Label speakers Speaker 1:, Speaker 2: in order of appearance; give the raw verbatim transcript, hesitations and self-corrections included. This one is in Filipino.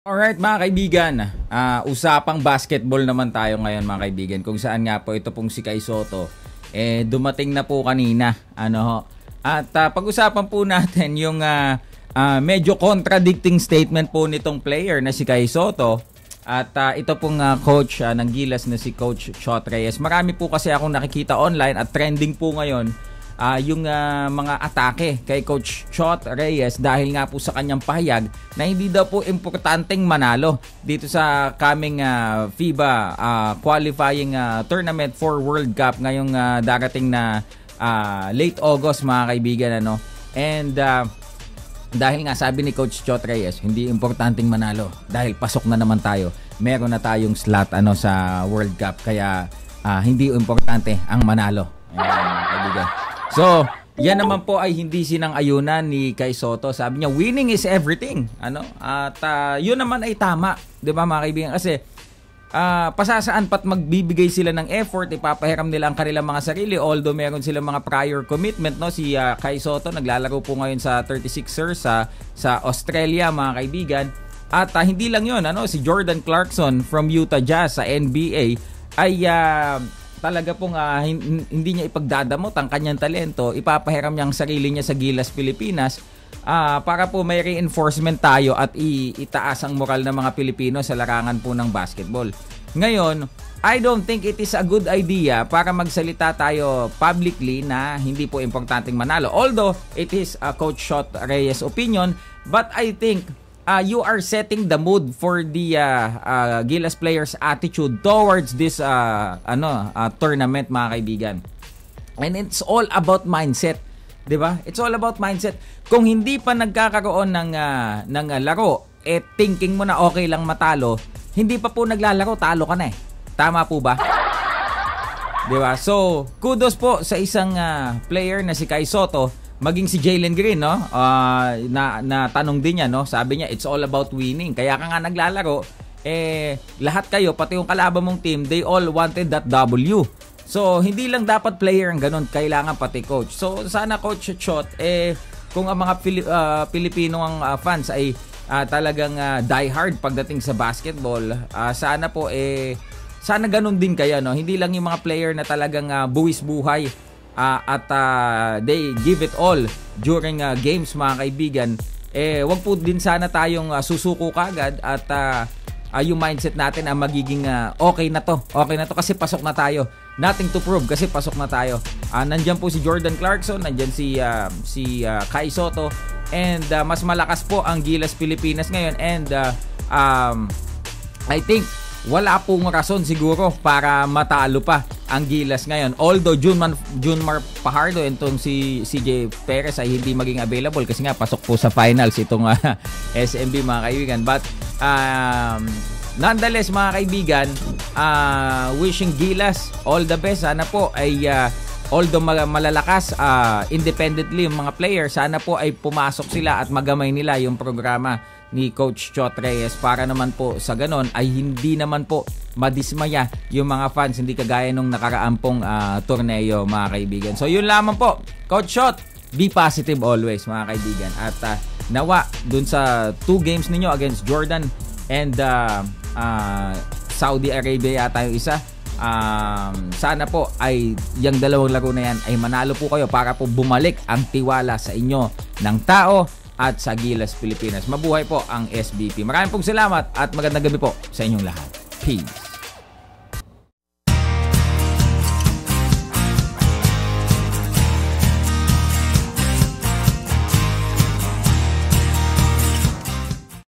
Speaker 1: Alright mga kaibigan, uh, usapang basketball naman tayo ngayon mga kaibigan, kung saan nga po ito pong si Kai Sotto eh dumating na po kanina, ano ho. At uh, pag-usapan po natin yung uh, uh, medyo contradicting statement po nitong player na si Kai Sotto. At uh, ito pong uh, coach uh, ng Gilas na si Coach Chot Reyes. Marami po kasi akong nakikita online at trending po ngayon Uh, yung uh, mga atake kay Coach Chot Reyes dahil nga po sa kanyang pahayag na hindi daw po importanteng manalo dito sa coming uh, FIBA uh, qualifying uh, tournament for World Cup ngayong uh, darating na uh, late August mga kaibigan, ano. And uh, dahil nga sabi ni Coach Chot Reyes, hindi importanteng manalo dahil pasok na naman tayo. Meron na tayong slot ano sa World Cup, kaya uh, hindi importante ang manalo. Ayan, mga kaibigan. So, yan naman po ay hindi sinang-ayunan ni Kai Sotto. Sabi niya, winning is everything. Ano? At uh, yun naman ay tama. Di ba mga kaibigan? Kasi uh, pasasaan pat magbibigay sila ng effort, ipapahiram nila ang kanilang mga sarili. Although meron silang mga prior commitment. No? Si uh, Kai Sotto naglalaro po ngayon sa thirty-sixers sa, sa Australia mga kaibigan. At uh, hindi lang yun. Ano? Si Jordan Clarkson from Utah Jazz sa N B A ay Uh, talaga pong uh, hindi niya ipagdadamot ang kanyang talento, ipapahiram niya ang sarili niya sa Gilas Pilipinas uh, para po may reinforcement tayo at i- itaas ang moral ng mga Pilipino sa larangan po ng basketball. Ngayon, I don't think it is a good idea para magsalita tayo publicly na hindi po importanteng manalo. Although, it is a Coach Chot Reyes opinion, but I think Uh, you are setting the mood for the uh, uh, Gilas players' attitude towards this uh, ano uh, tournament mga kaibigan. And it's all about mindset, 'di ba? It's all about mindset. Kung hindi pa nagkakaroon ng uh, ng uh, laro, eh thinking mo na okay lang matalo, hindi pa po naglalaro, talo ka na eh. Tama po ba? 'Di ba? So, kudos po sa isang uh, player na si Kai Sotto. Maging si Jalen Green, no? Uh, na, na tanong din niya, no? Sabi niya, it's all about winning. Kaya ka nga naglalaro, eh, lahat kayo, pati yung kalaban mong team, they all wanted that W. So, hindi lang dapat player ang ganun, kailangan pati coach. So, sana Coach Chot, eh, kung ang mga Pili- uh, Pilipino ang uh, fans ay uh, talagang uh, die hard pagdating sa basketball, uh, sana po, eh, sana ganun din kaya, no? Hindi lang yung mga player na talagang uh, buwis buhay, Uh, at uh, they give it all during uh, games mga kaibigan, eh wag po din sana tayong uh, susuko kagad at uh, uh, yung mindset natin ang uh, magiging uh, okay na to okay na to kasi pasok na tayo, nothing to prove kasi pasok na tayo. Uh, nandyan po si Jordan Clarkson, nandyan si uh, si uh, Kai Sotto, and uh, mas malakas po ang Gilas Pilipinas ngayon, and uh, um, I think wala pong rason siguro para matalo pa ang Gilas ngayon. Although Junmar, Junmar Fajardo and itong si C J Perez ay hindi maging available kasi nga pasok po sa finals itong uh, S M B mga kaibigan. But um, nonetheless mga kaibigan, uh, wishing Gilas all the best. Sana po ay uh, although malalakas uh, independently yung mga players, sana po ay pumasok sila at magamay nila yung programa ni Coach Chot Reyes para naman po sa ganon ay hindi naman po madismaya yung mga fans, hindi kagaya nung nakaraan pong uh, torneo mga kaibigan. So yun lamang po, Coach Chot, be positive always mga kaibigan, at uh, nawa dun sa two games ninyo against Jordan and uh, uh, Saudi Arabia yata yung isa, um, sana po ay yung dalawang laro na yan ay manalo po kayo para po bumalik ang tiwala sa inyo ng tao at sa Gilas Pilipinas. Mabuhay po ang S B P. Maraming pong salamat at magandang gabi po sa inyong lahat. Peace.